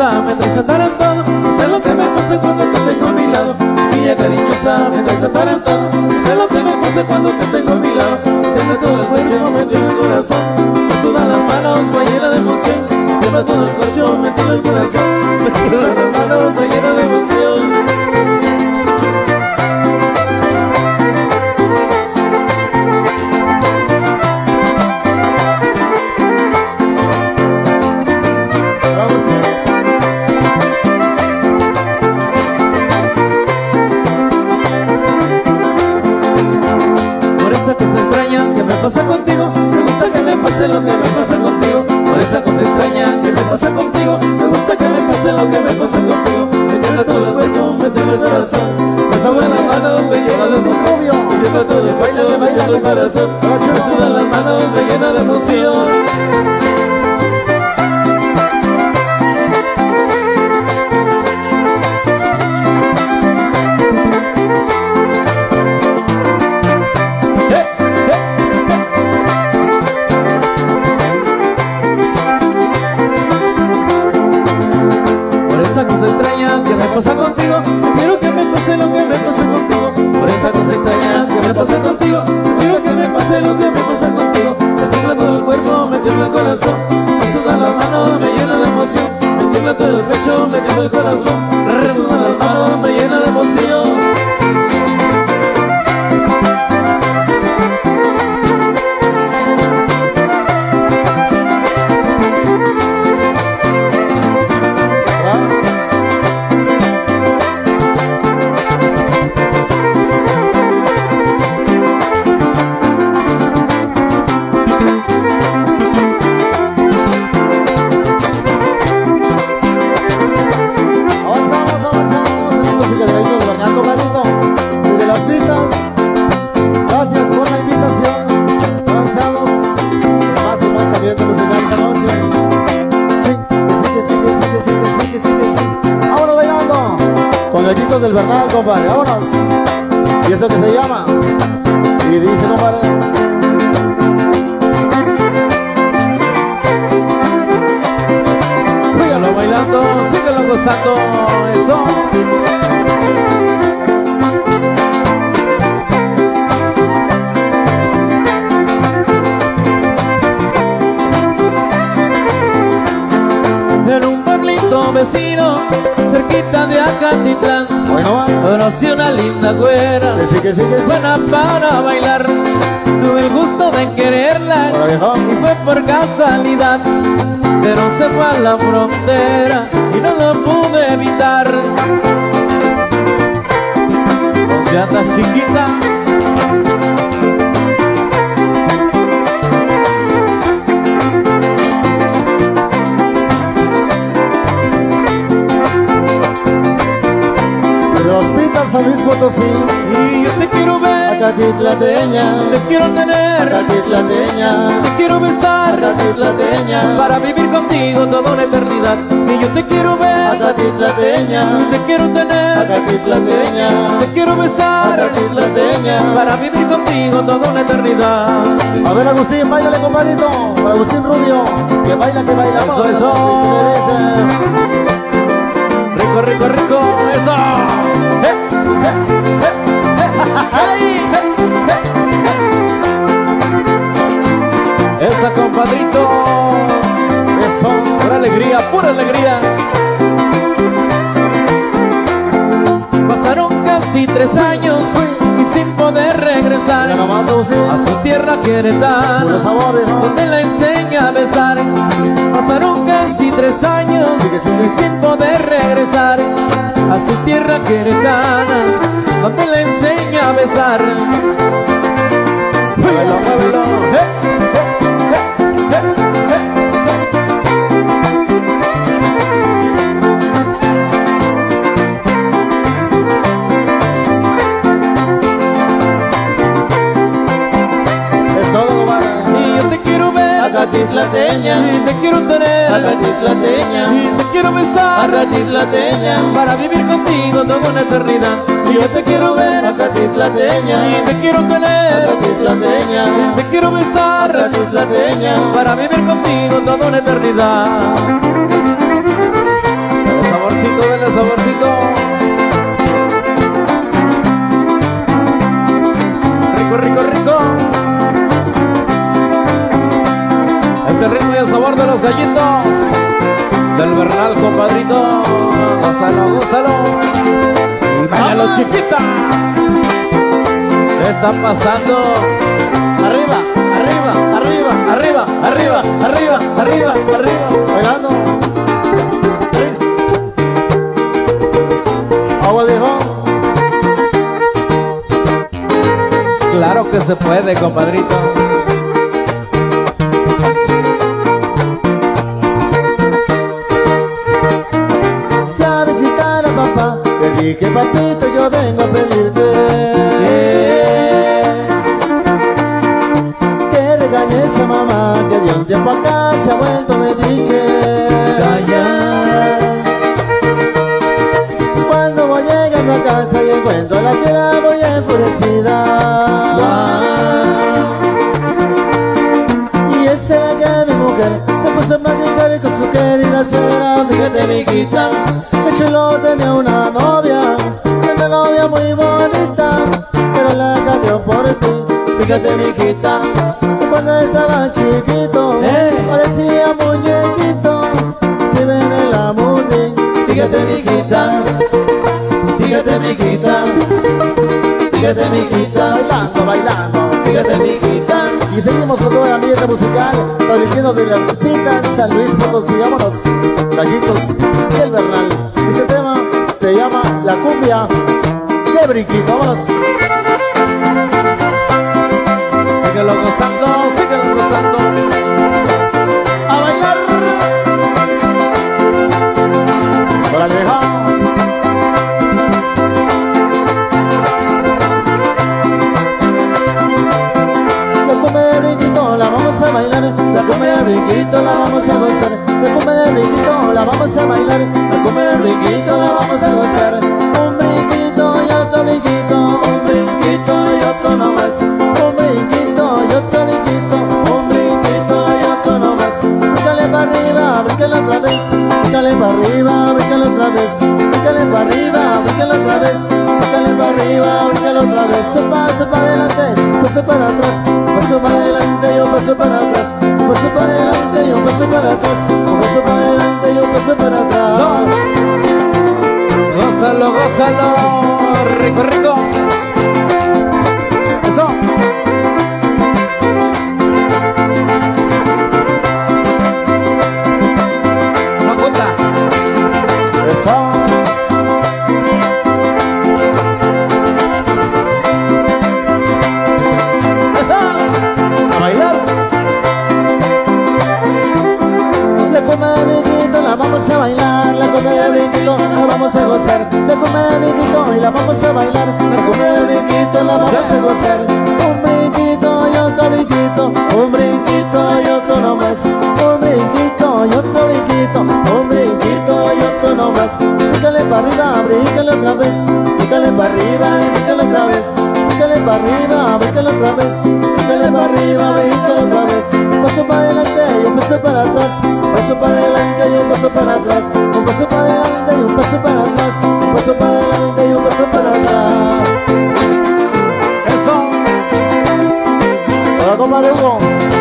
cariñosa me traes atarantado, no sé lo que me pasa cuando te tengo a mi lado. Niña cariñosa me traes atarantado, no sé lo que me pasa cuando te tengo a mi lado. Me tiembla todo el cuerpo, me tiembla el corazón, me sudan las manos, me llena de emoción. Me tiembla todo el cuerpo, me tiembla el corazón, me sudan las manos, me llena de emoción. Pasa contigo, me gusta que me pase lo que me pasa contigo. Por esa cosa extraña que me pasa contigo, me gusta que me pase lo que me pasa contigo. Me tiembla todo el cuerpo, me tiembla el corazón, me sudan las manos, me llena de emoción. Me tiembla todo el cuerpo, me tiembla el corazón, me sudan las manos, me llena de emoción. Pasa contigo, quiero que me pase lo que me pasa contigo. Por esa cosa extraña que me pasa contigo, quiero que me pase lo que me pasa contigo. Me tiembla todo el cuerpo, me tiembla el corazón, me sudan las manos, me llena de emoción. Me tiembla todo el pecho, me tiembla el corazón, me sudan las manos, me llena de emoción. Del Bernal, compadre, vámonos. Y esto que se llama, y dice, compadre, síguelo bailando, síguelo gozando, eso. En un pueblito vecino, cerquita de Acatitlán, conocí una linda güera, buena para bailar. Tuve el gusto de quererla y fue por casualidad, pero se fue a la frontera y no lo pude evitar. ¿Dónde andas, chiquita? San Luis Potosí, y yo te quiero ver, acatitlateña, te quiero tener, acatitlateña, te quiero besar, acatitlateña, para vivir contigo toda una eternidad. Y yo te quiero ver, acatitlateña, te quiero tener, acatitlateña, te quiero besar, acatitlateña, para vivir contigo toda una eternidad. A ver, Agustín, bailale, compadrito, para Agustín Rubio, que baila, eso, eso. Rico, rico, rico, eso. Esa, compadrito, eso, pura alegría, pura alegría. Pasaron casi 3 años y sin poder regresar a su tierra queretana, donde la enseña a besar. Pasaron casi 3 años y sin poder regresar a su tierra queretana, donde la enseña a besar. Muévelo, muévelo, Es todo, compadre. Y yo te quiero ver, acatitlateña, y te quiero tener, acatitlateña, y te quiero besar, acatitlateña, para vivir contigo toda una eternidad. Y yo te quiero ver, acatitlateña, y te quiero tener, acatitlateña, y te quiero besar, acatitlateña, para vivir contigo toda una eternidad. saborcito. Rico, rico, rico. Es el ritmo y el sabor de los gallitos del Bernal, compadrito. Gózalo, gózalo. Y bailalo, chiquita. ¿Qué está pasando? Arriba, arriba, arriba, arriba, arriba, arriba, arriba, arriba. Bailando. Agua de limón. Claro que se puede, compadrito. Fui a visitar a papá, le dije papito yo vengo a pedirte que regañes a mamá, que de un tiempo acá se ha vuelto metiche. Cuando voy llegando a casa y encuentro a la fiera voy enfurecida. Y esa era que mi mujer se puso a platicar con su querida suegra. Fíjate, mijita, que chulo tenía una novia muy bonita, pero la cambió por ti. Fíjate, mijita, que cuando estaba chiquito parecía muñequito, si ven en la muti. Fíjate, mijita, fíjate, mijita, fíjate, mijita, bailando, bailando. Fíjate, mijita. Y seguimos con toda la ambiente musical, transmitiendo de las Pepitas, San Luis Potosí. Vámonos, Gallitos y el Bernal. Este tema se llama La Cumbia de Brinquito. Vámonos. Síguelo gozando, síguelo gozando. A bailar. Órale, vieja. La vamos a bailar, la cumbia de brinquito la vamos a gozar, la cumbia de brinquito la vamos a bailar, la cumbia de brinquito la vamos a gozar. Un brinquito y otro brinquito, un brinquito y otro nomás, un brinquito y otro brinquito, un brinquito y otro nomás. Bríncale para arriba, bríncale otra vez, bríncale para arriba, bríncale otra vez, bríncale para arriba, bríncale otra vez, bríncale para arriba, bríncale otra vez. Un paso para adelante, un paso para atrás, un paso para adelante y un paso para atrás, un paso para adelante y un paso para atrás, un paso para adelante y un paso para atrás. Gózalo, gózalo, rico, rico. Eso. Una puta. Eso. La vamos a bailar, la cumbia de brinquito la vamos a gozar, la cumbia de brinquito y la vamos a bailar, la cumbia de brinquito la vamos a gozar. Un brinquito y otro brinquito, un brinquito y otro nomás, un brinquito y otro brinquito, un brinquito y otro nomás. Bríncale para arriba, bríncale otra vez, bríncale para arriba y bríncale otra vez, bríncale para arriba, bríncale otra vez, bríncale para arriba, bríncale otra vez. Un paso para adelante y un paso para atrás, un paso para adelante y un paso para atrás, un paso para adelante y un paso para atrás, un paso para adelante y un paso para atrás. Eso. Hola, compadre Hugo.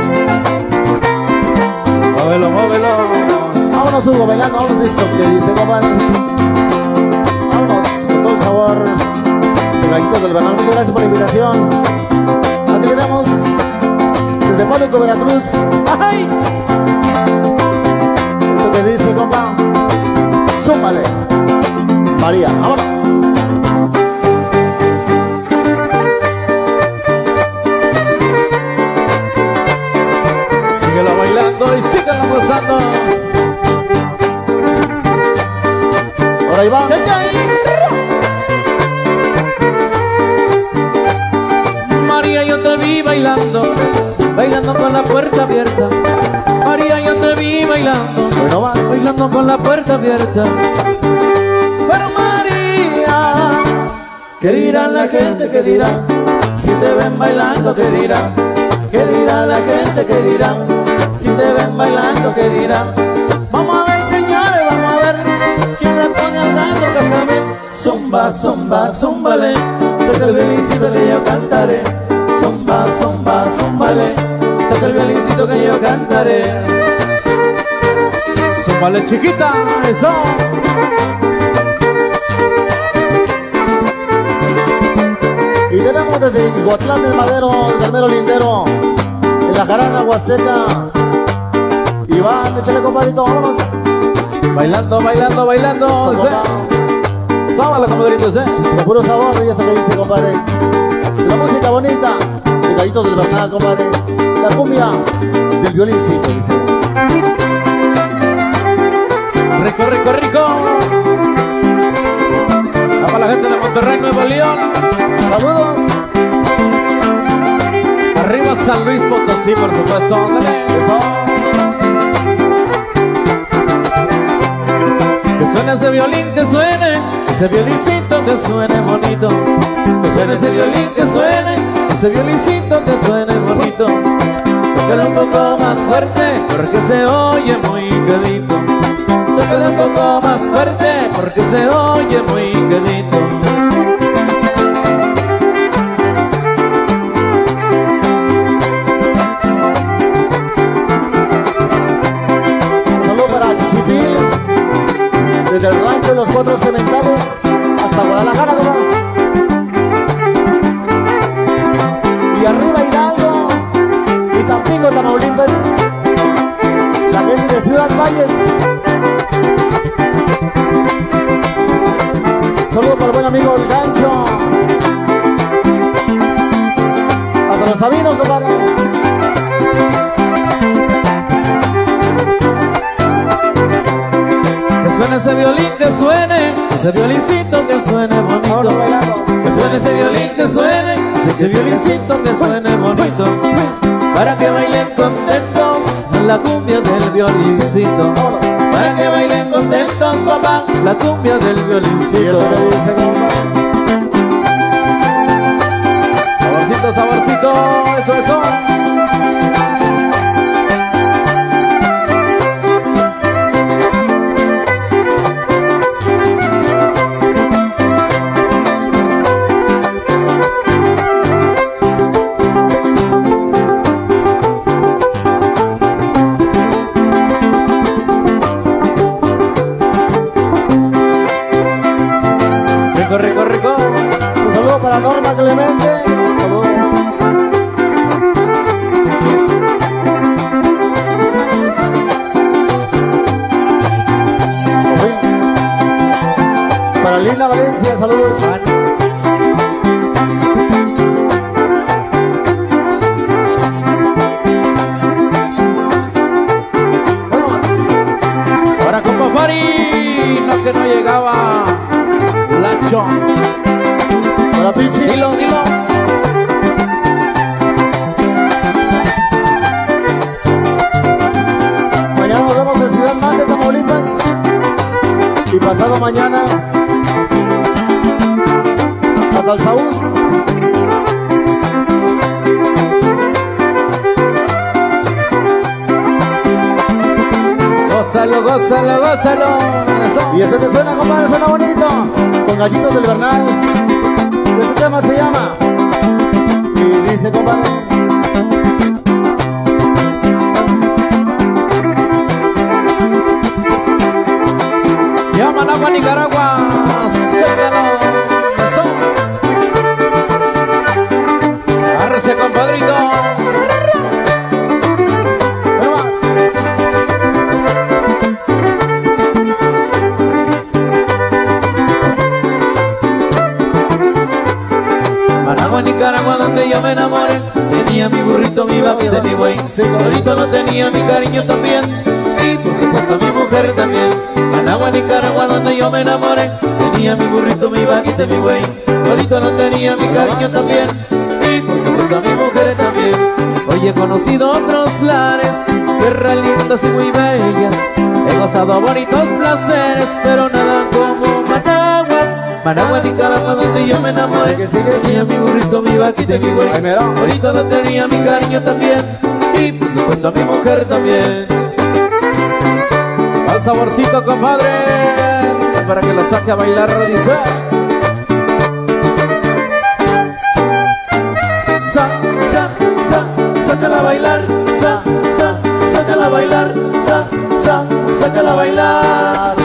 Móvelo, móvelo. Vámonos, Hugo, bailando, vámonos, listo, que dice, compadre. Vámonos con todo el sabor de Gallitos del Bernal. Muchas gracias por la invitación. Aquí tenemos desde Mónaco, Veracruz. ¡Ay! Esto que dice, compa, súmale, María, vámonos. Síguelo bailando y síguelo gozando. Por ahí va. María, yo te vi bailando, bailando con la puerta abierta. María, yo te vi bailando, Bueno, más. bailando con la puerta abierta. Pero María, ¿qué dirá la gente? ¿Qué dirá? Si te ven bailando, ¿qué dirá? ¿Qué dirá la gente? ¿Qué dirá? Si te ven bailando, ¿qué dirá? Vamos a ver, señores, vamos a ver quién le pone al rato. Zumba, zumba, zumbale, toca el violincito que yo cantaré. Zumba, zumba, zumbale, toca el violincito que yo cantaré. Zúmbale chiquita, eso. Y tenemos desde Iguatlán del Madero, del mero lindero, en la jarana huasteca. Iván, échale compadrito, vámonos. Bailando, bailando, bailando. Sábala, compadritos, con puro sabor, y esto que dice, compadre. La música bonita, el gallito del Bernal, compadre. La cumbia del violincito, dice. Rico, rico, rico. Para la gente de Monterrey, Nuevo León. Saludos. Arriba San Luis Potosí, por supuesto. Eso. Que suene ese violín, que suene ese violincito, que suene bonito. Que suene ese violín, que suene ese violincito, que suene bonito. Tócalo un poco más fuerte, porque se oye muy quedito. Tócalo un poco más fuerte, porque se oye muy quedito. Desde el rancho de los Cuatro Cementales hasta Guadalajara, ¿no? Y arriba Hidalgo y Tampico, Tamaulipas, la gente de Ciudad Valles. Saludos para el buen amigo El Gancho, hasta los Sabinos, compadre. Suene ese violín, que suene ese violincito, que suene bonito. Que suene ese violín, que suene ese violincito, que suene bonito. Para que bailen contentos la cumbia del violincito. Para que bailen contentos, papá, la cumbia del violincito. Saborcito, saborcito, eso, eso. Rico, rico. Un saludo para Norma Clemente. Saludos. Para Lina Valencia, saludos. Ahora como Fari, no que no llegaba. Lancho. Hola, Pichi. Dilo, dilo. Mañana nos vemos en Ciudad Mante, Tamaulipas. Y pasado mañana hasta el Saúz. Gózalo, gózalo, gózalo. Eso. Y este te suena, compadre, suena bonito. Con gallitos del Bernal. Este tema se llama y dice, compadre. Se llama Managua, Nicaragua. Eso. Agárrese, compadrito. Nicaragua, donde yo me enamoré, tenía mi burrito, mi vaquita, mi buey. Ahorita no tenía mi cariño también, y por supuesto mi mujer también. Managua, Nicaragua, donde yo me enamoré, tenía mi burrito, mi vaquita, mi buey. Ahorita no tenía mi cariño también, y por supuesto mi mujer también. Hoy he conocido otros lares, tierras lindas y muy bellas. He gozado bonitos placeres, pero nada como Managua. Managua, Nicaragua, donde yo me enamoré, tenía mi burrito, mi vaquita, mi buey. Ahorita no tenía mi cariño también, y por supuesto a mi mujer también. Al saborcito, compadre, para que lo saque a bailar, dice. sácala a bailar, sácala a bailar, sácala a bailar.